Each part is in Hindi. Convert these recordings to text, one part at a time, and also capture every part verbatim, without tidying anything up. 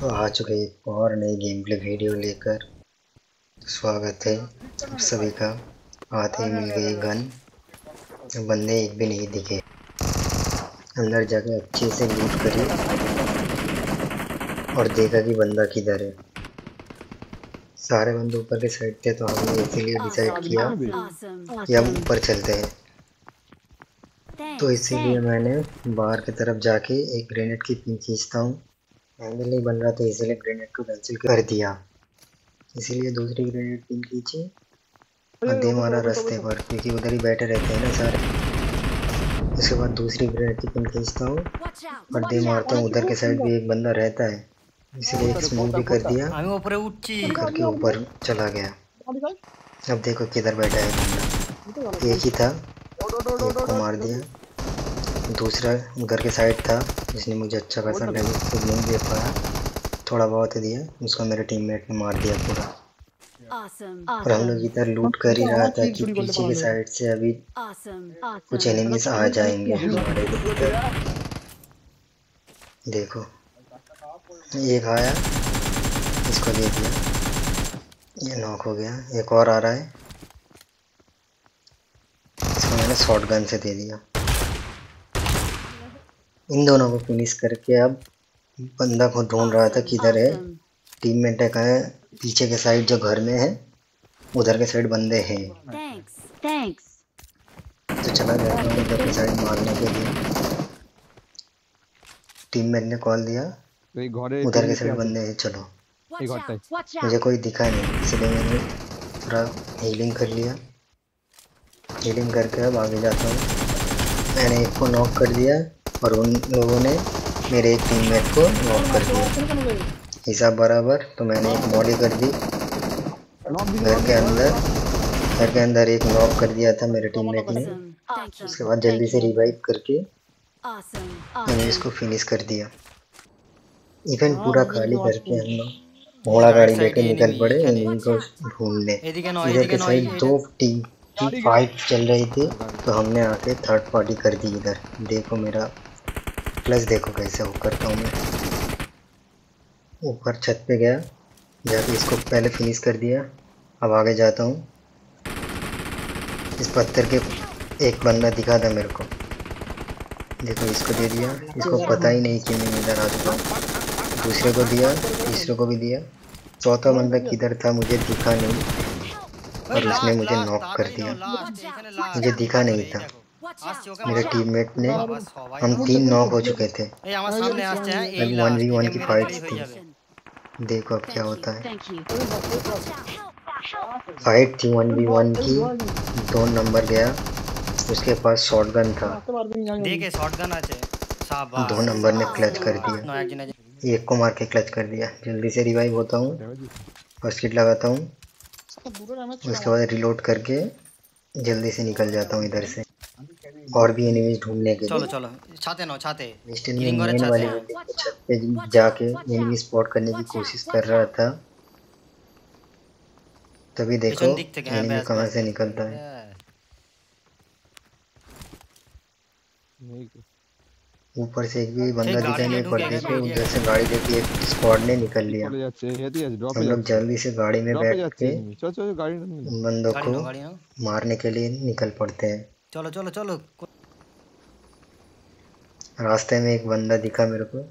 तो आ चुके एक और नई गेम प्ले वीडियो लेकर। तो स्वागत है आप सभी का। आते ही मिल गई गन, बंदे एक भी नहीं दिखे। अंदर जाके अच्छे से लूट करी और देखा कि बंदा किधर है। सारे बंदे ऊपर के साइड थे, तो हमने इसीलिए डिसाइड किया कि हम ऊपर चलते हैं। तो इसीलिए मैंने बाहर की तरफ जाके एक ग्रेनेड की पिन खींचता हूँ। एंगल नहीं बन रहा था, इसीलिए ग्रेनेड को कैंसिल कर दिया। इसीलिए दूसरी ग्रेनेड पिन खींची और दे मारा रास्ते पर, क्योंकि उधर ही बैठे रहते हैं ना सारे। उसके बाद दूसरी ग्रेनेड की पिन खींचता हूँ और दे मारता हूँ। उधर के साइड भी एक बंदा रहता है, इसलिए एक स्मोक भी कर दिया करके ऊपर चला गया। अब देखो किधर बैठा है बंदा। एक ही था, एक को मार दिया। दूसरा घर के साइड था, जिसने मुझे अच्छा खासा डैमेज तो नहीं दे पाया, थोड़ा बहुत दिया। उसको मेरे टीममेट ने मार दिया पूरा। और हम लोग इधर लूट कर ही रहा था कि पीछे के साइड से अभी कुछ एनिमीज आ जाएंगे हमारे इधर। देखो एक आया, इसको दे दिया, ये नॉक हो गया। एक और आ रहा है, इसको मैंने शॉटगन से दे दिया। इन दोनों को फिनिश करके अब बंदा को ढूंढ रहा था किधर है। टीममेट है कहाँ है, पीछे के साइड जो घर में है उधर के साइड बंदे हैं। तो चला गया था उधर के साइड मारने के लिए। टीममेट ने कॉल दिया उधर के साइड बंदे हैं, चलो। मुझे कोई दिखा नहीं, इसलिए मैंने पूरा हीलिंग कर लिया। हीलिंग करके अब आगे जाता हूँ। मैंने एक को नॉक कर दिया और उन लोगों ने मेरे एक टीममेट को नॉक कर दिया, हिसाब बराबर। तो मैंने एक बॉडी कर दी घर के अंदर। घर के अंदर एक नॉक कर दिया था मेरे टीममेट ने। उसके बाद जल्दी से रिवाइव करके मैंने इसको फिनिश कर दिया। इवेंट पूरा खाली करके हम लोग घोड़ा गाड़ी लेके निकल पड़े एनिमी को ढूंढने। इधर के साइड दो टीम की फाइट चल रही थी, तो हमने आके थर्ड पार्टी कर दी इधर। देखो मेरा प्लस, देखो कैसे वो करता हूँ मैं। ऊपर छत पे गया, जाके इसको पहले फिनिश कर दिया। अब आगे जाता हूँ। इस पत्थर के एक बंदा दिखा था मेरे को, देखो इसको दे दिया। इसको पता ही नहीं कि मैं इधर आ चुका हूँ। दूसरे को दिया, तीसरे को भी दिया। चौथा बंदा किधर था मुझे दिखा नहीं, और उसने मुझे नॉक कर दिया। मुझे दिखा नहीं था, मेरे टीममेट ने। हम तीन नॉक हो चुके थे। अभी वन वी वन की फाइट थी। देखो अब क्या होता है। फाइट थी वन वी वन की। दो नंबर गया, उसके पास शॉटगन था। दो नंबर ने क्लच कर दिया, एक को मार के क्लच कर दिया। जल्दी से रिवाइव होता हूँ, फर्स्ट किट लगाता हूँ, उसके बाद रिलोड करके जल्दी से निकल जाता हूँ इधर से। और भी एनिमीज ढूंढने के लिए मिस्टर में मेन वाली बिल्डिंग के छत पे जाके एनिमी स्पॉट करने की कोशिश कर रहा था। तभी देखो एनिमी कहाँ से निकलता है। ऊपर से एक भी बंदा दिखाई नहीं, पर देखो उधर से गाड़ी देखी, एक स्क्वाड ने निकल लिया। हम लोग जल्दी से गाड़ी में बैठ के उन बंदों को मारने के लिए निकल पड़ते हैं। चलो चलो चलो। रास्ते में एक बंदा दिखा मेरे को,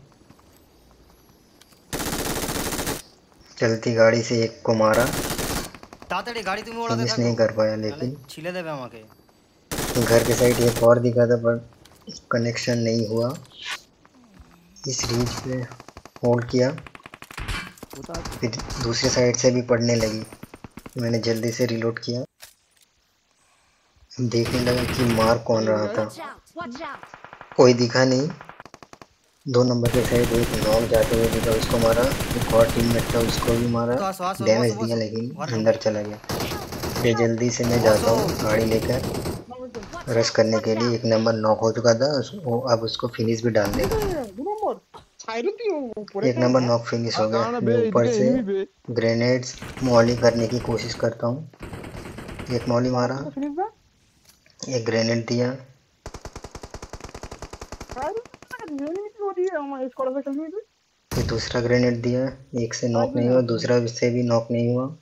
चलती गाड़ी से एक को मारा, फिनिश नहीं कर पाया। लेकिन घर के साइड एक और दिखा था, पर कनेक्शन नहीं हुआ। इस रीच पे होल्ड किया, फिर दूसरी साइड से भी पड़ने लगी। मैंने जल्दी से रिलोड किया, देखने लगा कि मार कौन रहा था। कोई दिखा नहीं। दो नंबर के साइड एक नॉक जाते हुए दिखा, उसको मारा। एक और टीममेट था, उसको भी मारा, डैमेज दिया, लेकिन अंदर चला गया। फिर जल्दी से मैं जाता हूँ गाड़ी लेकर रश करने के लिए। एक नंबर नॉक हो चुका था, वो अब उसको फिनिश भी डाल देगा। एक नंबर नॉक फिनिश हो गया। मैं ऊपर से ग्रेनेड्स मॉली करने की कोशिश करता हूँ। एक मॉली मारा, एक ग्रेनेड दिया, ये दूसरा ग्रेनेड दिया, एक से नॉक नहीं हुआ, दूसरा से भी नॉक नहीं हुआ।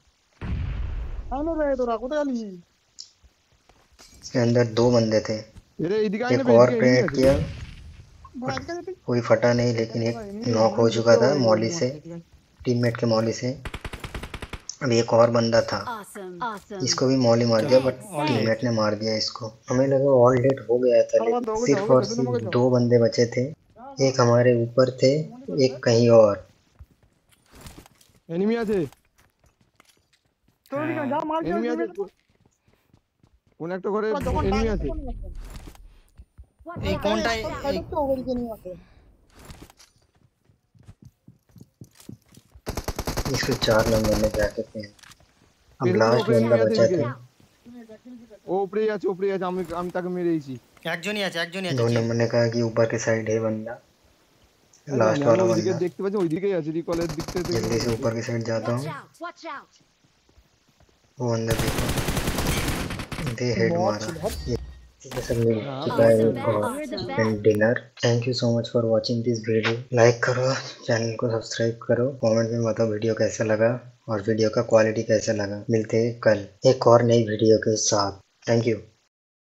इसके अंदर दो बंदे थे, एक और ग्रेनेड किया, कोई फटा नहीं, लेकिन एक नॉक हो चुका था मौली से, टीममेट के मौली से। अब एक और बंदा था, इसको भी मौली मार दिया, बट टीममेट ने मार दिया इसको। हमें लगा ऑल डेट हो गया था, लेकिन सिर्फ और सिर्फ दो बंदे बचे थे, एक हमारे ऊपर थे, एक कहीं और। एनिमी আছে एनिमी আছে কোন একটা ঘরে এনিমি আছে এই কোনটাই इसको चार नंबर में जाके पे अब लास्ट बंदा बचा था। ও উপরে আছে উপরে আছে আমি আমি তাকে মেরেইছি একজনই আছে একজনই আছে दो नंबर ने कहा कि ऊपर के साइड है बंदा, लास्ट वाला बंदा। দেখতে পাচ্ছি ওইদিকেই আছে রিকলের দিক থেকে। जल्दी से ऊपर की साइड जाता हूँ, वो अंदर देखो, दे हेड मारा। ये सब मिल चुका है dinner. Thank you so much for watching this video. Like करो, चैनल को सब्सक्राइब करो, कमेंट में बताओ वीडियो कैसा लगा और वीडियो का क्वालिटी कैसा लगा। मिलते हैं कल एक और नई वीडियो के साथ। Thank you.